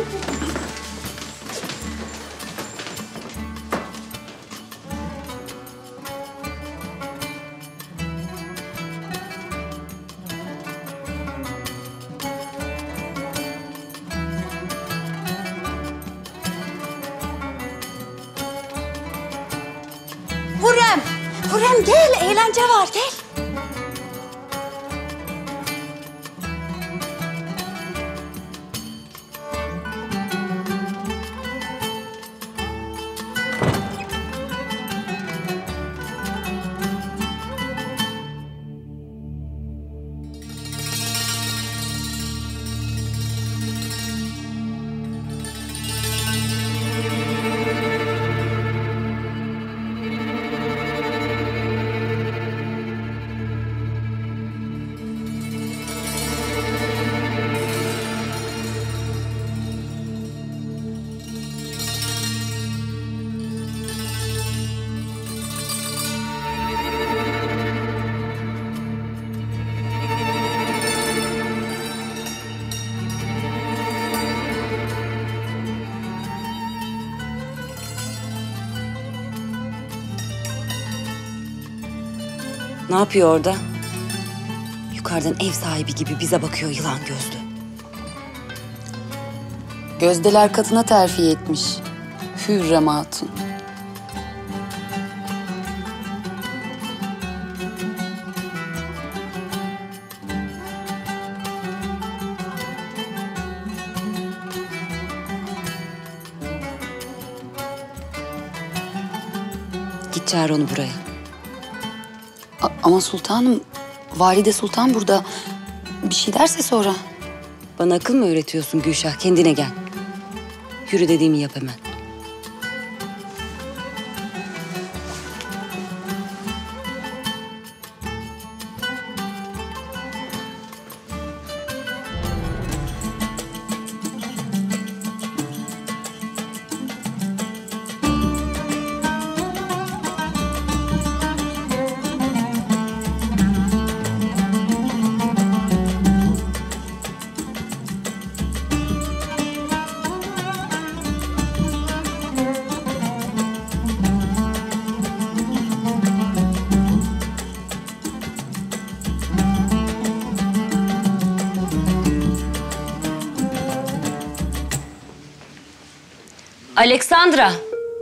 Hürrem! Hürrem gel, eğlence var, gel. Ne yapıyor orada? Yukarıdan ev sahibi gibi bize bakıyor yılan gözlü. Gözdeler katına terfi etmiş. Hürrem Hatun. Git çağır onu buraya. Ama sultanım, Valide Sultan burada. Bir şey derse sonra. Bana akıl mı öğretiyorsun Gülşah? Kendine gel. Yürü dediğimi yap hemen. Aleksandra.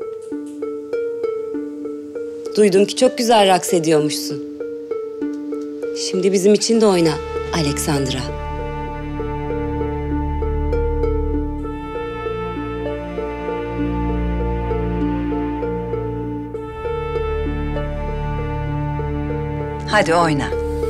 Duydum ki çok güzel raks ediyormuşsun. Şimdi bizim için de oyna Aleksandra. Hadi oyna.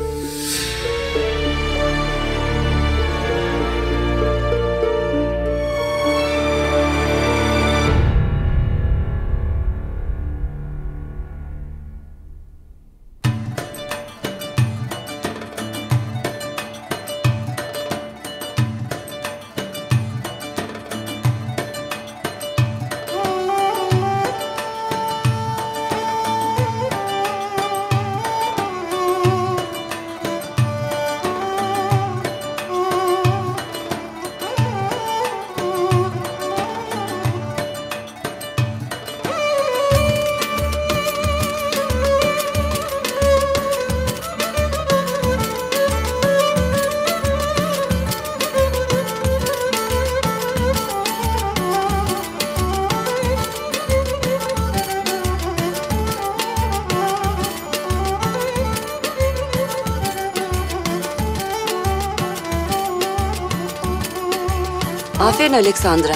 Aferin Aleksandra.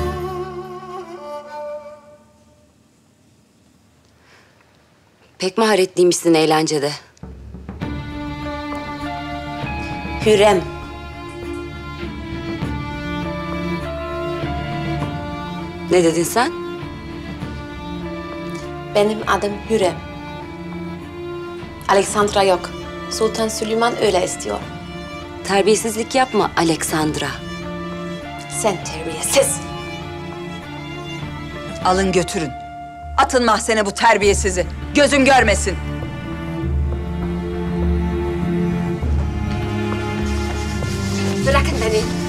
Pek maharetliymişsin eğlencede. Hürrem. Ne dedin sen? Benim adım Hürrem. Aleksandra yok. Sultan Süleyman öyle istiyor. Terbiyesizlik yapma Aleksandra. Sen terbiyesiz. Alın götürün. Atın mahzene bu terbiyesizi. Gözüm görmesin. Bırakın beni.